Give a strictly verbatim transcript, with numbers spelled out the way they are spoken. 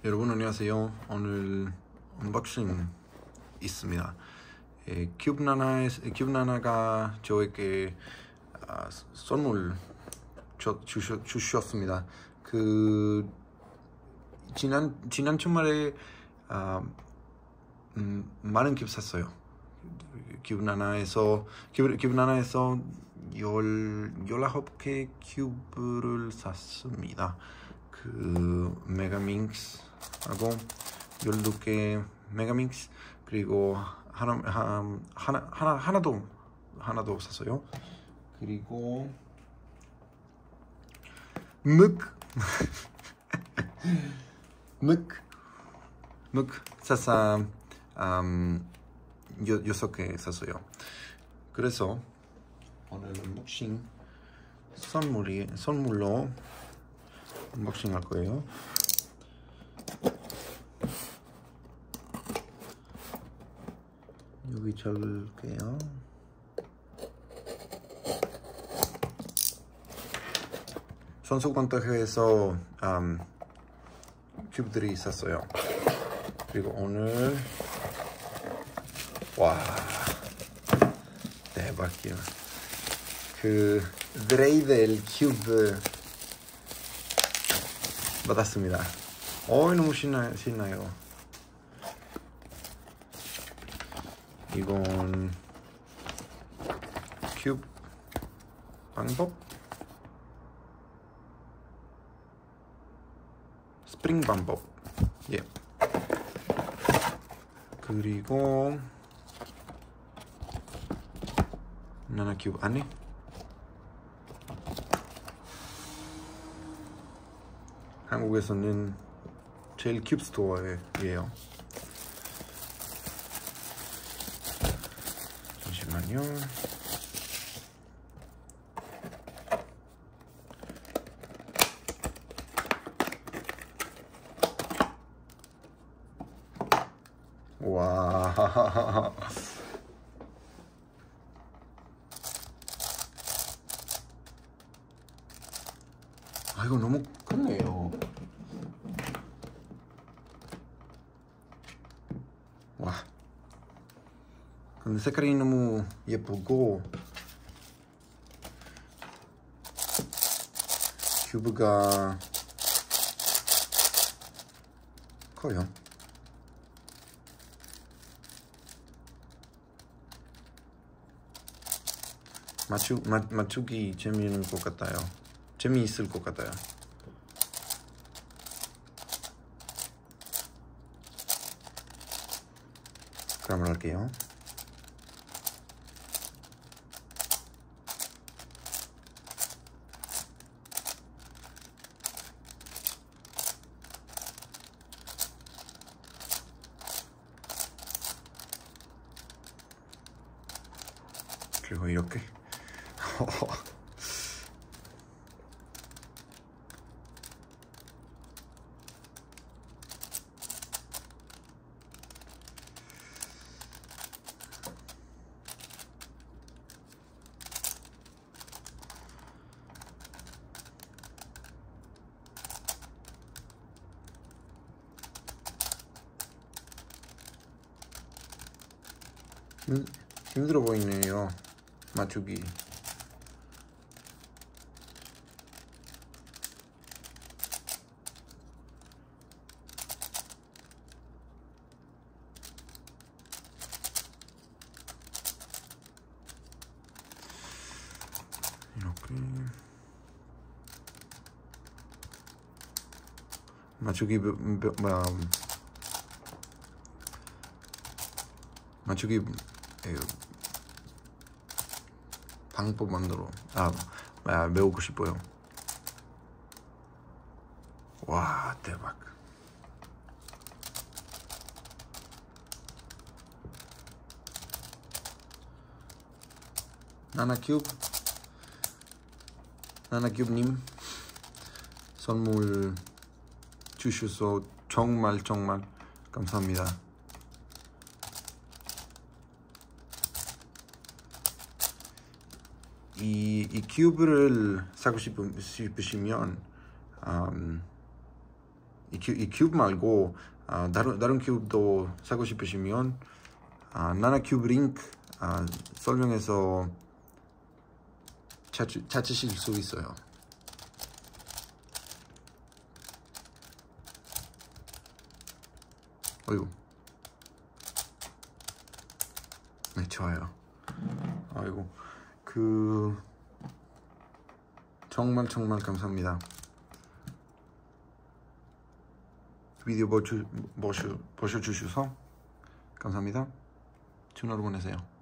여러분 안녕하세요. 오늘 언박싱 있습니다. 에, 큐브나나의, 큐브나나가 저에게 아, 선물 주, 주셨, 주셨습니다. 그 지난 지난 주말에 아, 음, 많은 큐브 샀어요. 큐브나나에서 큐브, 큐브나나에서 열 열아홉 개 큐브를 샀습니다. 그 메가밍스 하고 열두 개 메가밍스 그리고 하나 하나 하나 하나도 하나도 샀어요. 그리고 묵 묵 묵 사사 음, 여, 여섯 개 샀어요. 그래서 오늘 언박싱 선물이 선물로 언박싱 할 거예요. 여기 적을게요. 선수권대회에서 음, 큐브들이 있었어요. 그리고 오늘 와 대박이야. 그 드레이델 큐브 받았습니다. 어이 너무 신나, 신나요. 이건 큐브 방법? 스프링 방법. 예. 그리고 나나 큐브 안에 한국에서는 제일 큐브 스토어예요. 잠시만요. 와. 아 이거 너무 크네요. 와. 근데 색깔이 너무 예쁘고 큐브가 커요. 맞추, 맞, 맞추기 재미있는 것 같아요. 재미있을 것 같아요. 그럼 할게요. 그리고 이렇게 힘들어 보이네요. 맞추기. 이렇게 맞추기 맞추기 방법만으로 아, 아 배우고 싶어요. 와 대박. 나나큐브 나나큐브님 선물 주셔서 정말 정말 감사합니다. 이, 이 큐브를 사고 싶으시면 음, 이, 큐, 이 큐브 말고 아, 다른, 다른 큐브도 사고 싶으시면 아, 나나 큐브 링크 아, 설명해서 찾, 찾으실 수 있어요. 어이구. 네, 좋아요. 아이고, 그 정말 정말 감사합니다. 비디오 보셔, 보셔, 보셔주셔서 감사합니다. 전화로 보내세요.